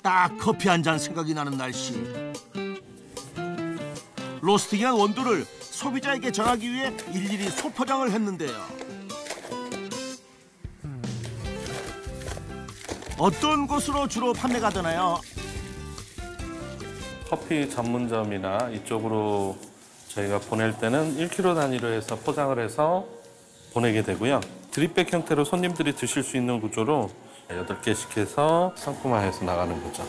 딱 커피 한 잔 생각이 나는 날씨. 로스팅한 원두를 소비자에게 전하기 위해 일일이 소포장을 했는데요. 어떤 곳으로 주로 판매가 되나요? 커피 전문점이나 이쪽으로 저희가 보낼 때는 1kg 단위로 해서 포장을 해서 보내게 되고요. 드립백 형태로 손님들이 드실 수 있는 구조로 8개씩 해서 상품화해서 나가는 거죠.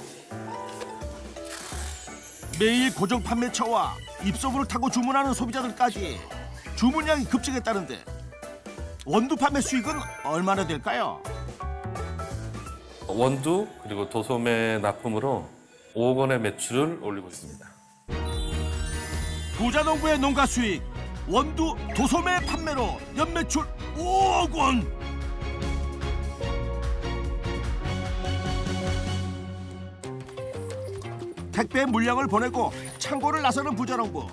매일 고정 판매처와 입소문을 타고 주문하는 소비자들까지 주문량이 급증했다는데 원두 판매 수익은 얼마나 될까요? 원두 그리고 도소매 납품으로 5억 원의 매출을 올리고 있습니다. 부자농부의 농가 수익, 원두 도소매 판매로 연매출 5억 원! 택배 물량을 보내고 창고를 나서는 부자농부.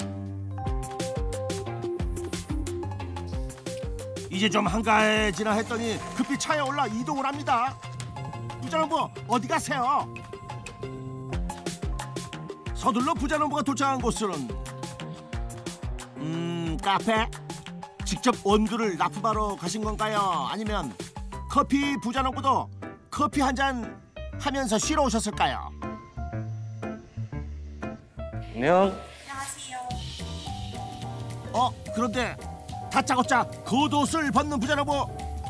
이제 좀 한가해지나 했더니 급히 차에 올라 이동을 합니다. 부자농부 어디 가세요? 서둘러 부자농부가 도착한 곳은 카페? 직접 원두를 납품하러 가신 건가요? 아니면 커피 부자농부도 커피 한 잔 하면서 쉬러 오셨을까요? 안녕. 안녕하세요. 그런데 다짜고짜 겉옷을 벗는 부자농부.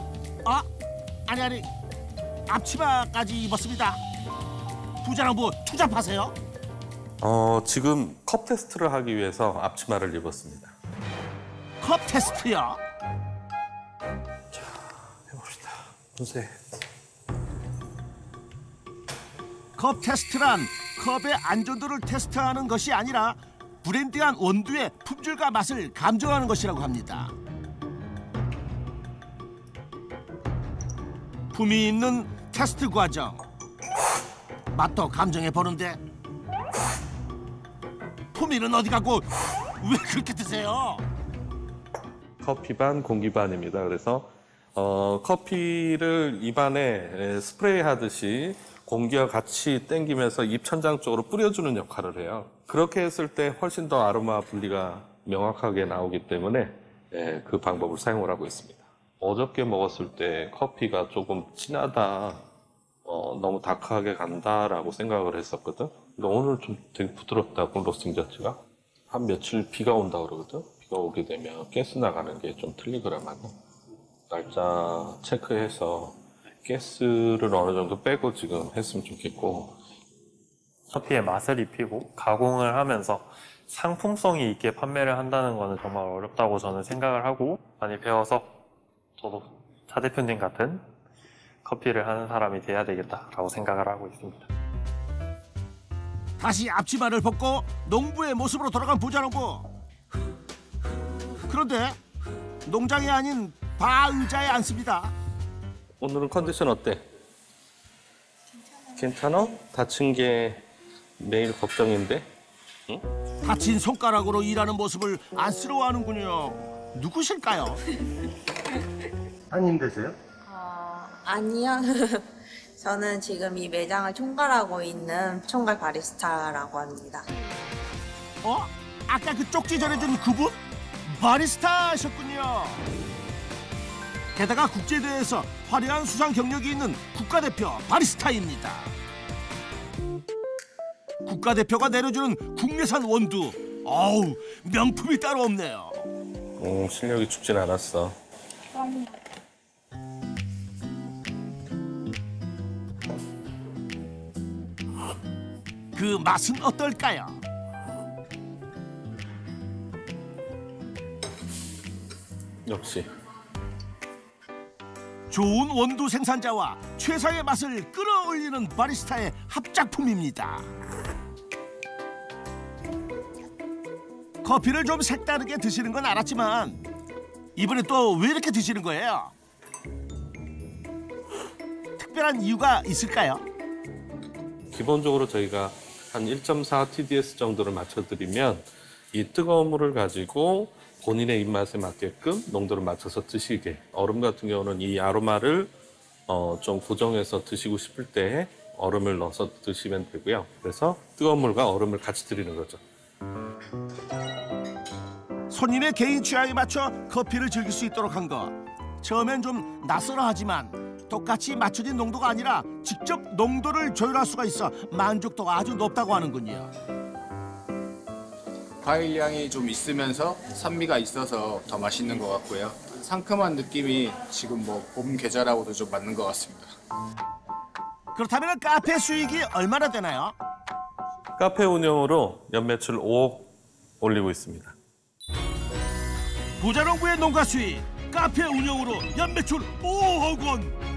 아니 앞치마까지 입었습니다. 부자농부 투잡하세요? 지금 컵 테스트를 하기 위해서 앞치마를 입었습니다. 컵 테스트요? 자, 해봅시다. 보세요. 컵 테스트란 컵의 안전도를 테스트하는 것이 아니라 브랜디한 원두의 품질과 맛을 감정하는 것이라고 합니다. 품위 있는 테스트 과정. 맛도 감정해 보는데 품위는 어디 가고 왜 그렇게 드세요? 커피 반, 공기 반입니다. 그래서 커피를 입안에 스프레이 하듯이 공기와 같이 땡기면서 입 천장 쪽으로 뿌려주는 역할을 해요. 그렇게 했을 때 훨씬 더 아로마 분리가 명확하게 나오기 때문에 그 방법을 사용을 하고 있습니다. 어저께 먹었을 때 커피가 조금 진하다, 너무 다크하게 간다라고 생각을 했었거든. 근데 오늘 좀 되게 부드럽다고, 로스팅 자체가. 한 며칠 비가 온다 그러거든. 비가 오게 되면 가스 나가는 게 좀 틀리더라고요. 날짜 체크해서 가스를 어느 정도 빼고 지금 했으면 좋겠고. 커피의 맛을 입히고 가공을 하면서 상품성이 있게 판매를 한다는 거는 정말 어렵다고 저는 생각을 하고 많이 배워서 저도 차 대표님 같은 커피를 하는 사람이 돼야 되겠다라고 생각을 하고 있습니다. 다시 앞치마를 벗고 농부의 모습으로 돌아간 부자농부. 그런데 농장이 아닌 바 의자에 앉습니다. 오늘은 컨디션 어때? 괜찮아? 다친 게 매일 걱정인데? 응? 다친 손가락으로 일하는 모습을 안쓰러워하는군요. 누구실까요? 한님 되세요? 아니요. 저는 지금 이 매장을 총괄하고 있는 총괄 바리스타라고 합니다. 아까 그 쪽지 전해준 그분? 바리스타셨군요. 게다가 국제대회에서 화려한 수상 경력이 있는 국가대표 바리스타입니다. 국가대표가 내려주는 국내산 원두. 어우, 명품이 따로 없네요. 실력이 죽진 않았어. 그 맛은 어떨까요? 역시. 좋은 원두 생산자와 최상의 맛을 끌어올리는 바리스타의 합작품입니다. 커피를 좀 색다르게 드시는 건 알았지만 이번에 또 왜 이렇게 드시는 거예요? 특별한 이유가 있을까요? 기본적으로 저희가 한 1.4 TDS 정도를 맞춰드리면 이 뜨거운 물을 가지고 본인의 입맛에 맞게끔 농도를 맞춰서 드시게. 얼음 같은 경우는 이 아로마를 좀 고정해서 드시고 싶을 때 얼음을 넣어서 드시면 되고요. 그래서 뜨거운 물과 얼음을 같이 드리는 거죠. 손님의 개인 취향에 맞춰 커피를 즐길 수 있도록 한 것. 처음엔 좀 낯설어하지만 똑같이 맞춰진 농도가 아니라 직접 농도를 조율할 수가 있어 만족도가 아주 높다고 하는군요. 과일 향이 좀 있으면서 산미가 있어서 더 맛있는 것 같고요. 상큼한 느낌이 지금 뭐 봄 계절하고도 좀 맞는 것 같습니다. 그렇다면 카페 수익이 얼마나 되나요? 카페 운영으로 연매출 5억 올리고 있습니다. 부자농부의 농가 수익, 카페 운영으로 연매출 5억 원.